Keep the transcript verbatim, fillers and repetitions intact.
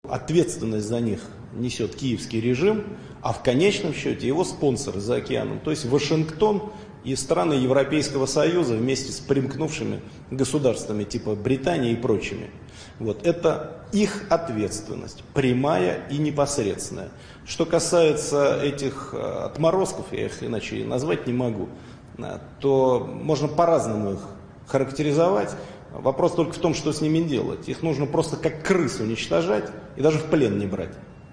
Ответственность за них несет киевский режим, а в конечном счете его спонсоры за океаном, то есть Вашингтон и страны Европейского Союза вместе с примкнувшими государствами типа Британии и прочими. Вот, это их ответственность, прямая и непосредственная. Что касается этих отморозков, я их иначе назвать не могу, то можно по-разному их характеризовать. Вопрос только в том, что с ними делать. Их нужно просто как крыс уничтожать и даже в плен не брать.